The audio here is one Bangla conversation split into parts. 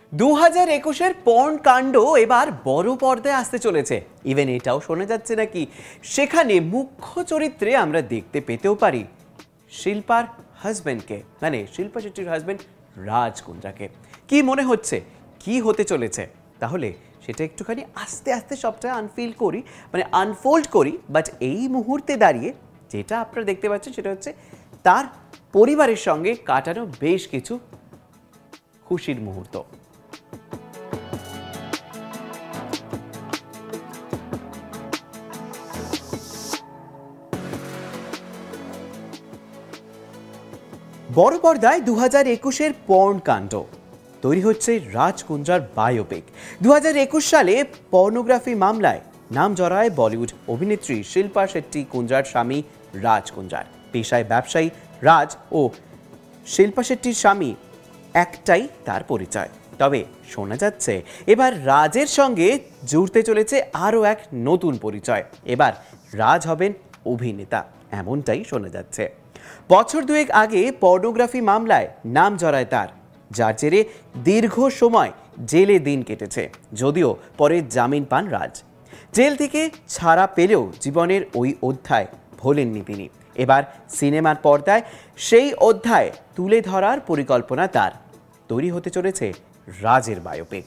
2021-এর পর্ন কাণ্ড এবার বড় পর্দায় আসতে চলেছে। ইভেন এটাও শোনা যাচ্ছে নাকি সেখানে মুখ্য চরিত্রে আমরা দেখতে পেতেও পারি শিল্পার হাজবেন্ডকে, মানে শিল্পা শেট্টির হাজবেন্ড রাজ কুন্দ্রাকে। কি মনে হচ্ছে কি হতে চলেছে? তাহলে সেটা একটুখানি আস্তে আস্তে সবটা আনফোল্ড করি। বাট এই মুহূর্তে দাঁড়িয়ে যেটা আপনারা দেখতে পাচ্ছেন সেটা হচ্ছে তার পরিবারের সঙ্গে কাটানো বেশ কিছু খুশির মুহূর্ত। বড় পর্দায় 2021-এর পর্ন কাণ্ড তৈরি হচ্ছে রাজ কুন্দ্রার বায়োপিক। 2021 সালে পর্নোগ্রাফি মামলায় নাম জড়ায় বলিউড অভিনেত্রী শিল্পা শেট্টি কুন্দ্রার স্বামী রাজ কুন্দ্রার। পেশায় ব্যবসায়ী রাজ ও শিল্পা শেট্টির স্বামী একটাই তার পরিচয়। তবে শোনা যাচ্ছে এবার রাজের সঙ্গে জুড়তে চলেছে আরও এক নতুন পরিচয়। এবার রাজ হবেন অভিনেতা, এমনটাই শোনা যাচ্ছে। বছর দুয়েক আগে পর্নোগ্রাফি মামলায় নাম জড়ায় তার, যার জেরে দীর্ঘ সময় জেলে দিন কেটেছে। যদিও পরে জামিন পান রাজ। জেল থেকে ছাড়া পেলেও জীবনের ওই অধ্যায় ভোলেননি তিনি। এবার সিনেমার পর্দায় সেই অধ্যায় তুলে ধরার পরিকল্পনা তার। তৈরি হতে চলেছে রাজের বায়োপিক।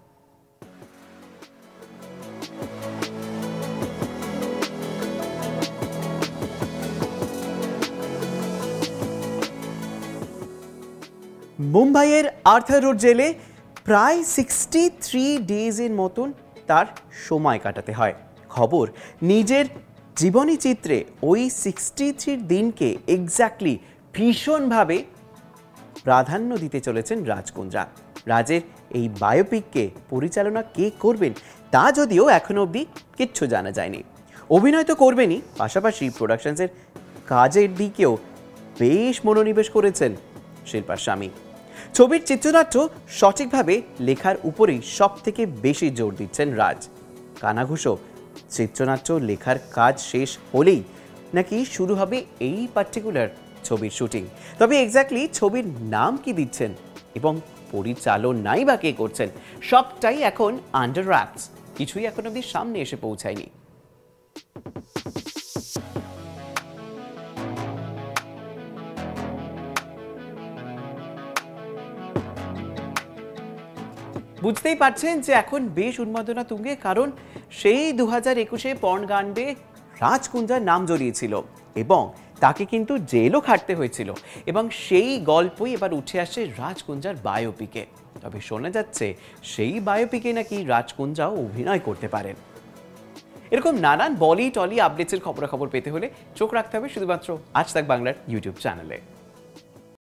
মুম্বাইয়ের আর্থার রোড জেলে প্রায় 63 ডেজের মতন তার সময় কাটাতে হয়। খবর, নিজের জীবনী চিত্রে ওই 63 দিনকে এক্স্যাক্টলি ভীষণভাবে প্রাধান্য দিতে চলেছেন রাজ কুন্দ্রা। রাজের এই বায়োপিককে পরিচালনা কে করবেন তা যদিও এখনো অবধি কিচ্ছু জানা যায়নি। অভিনয় তো করবেনই, পাশাপাশি প্রোডাকশনসের কাজের দিকেও বেশ মনোনিবেশ করেছেন শিল্পার স্বামী। ছবির চিত্রনাট্য সঠিকভাবে লেখার উপরেই সব থেকে বেশি জোর দিচ্ছেন রাজ। কানাঘুষো চিত্রনাট্য লেখার কাজ শেষ হলেই নাকি শুরু হবে এই পার্টিকুলার ছবির শুটিং। তবে এক্স্যাক্টলি ছবির নাম কি দিচ্ছেন এবং পরিচালনাই বা কে করছেন সবটাই এখন আন্ডার র্যাপস, কিছুই এখন অবধি সামনে এসে পৌঁছায়নি। বুঝতেই পারছেন যে এখন বেশ উন্মাদনা তুঙ্গে, কারণ সেই 2021-এ পর্ন কাণ্ডে রাজ কুন্দ্রার নাম জড়িয়েছিল এবং তাকে কিন্তু জেলও খাটতে হয়েছিল, এবং সেই গল্পই এবার উঠে আসে রাজ কুন্দ্রার বায়োপিকে। তবে শোনা যাচ্ছে সেই বায়োপিকে নাকি রাজ কুন্দ্রাও অভিনয় করতে পারেন। এরকম নানান বলি টলি আপডেটসের খবরাখবর পেতে হলে চোখ রাখতে হবে শুধুমাত্র আজ তাক বাংলার ইউটিউব চ্যানেলে।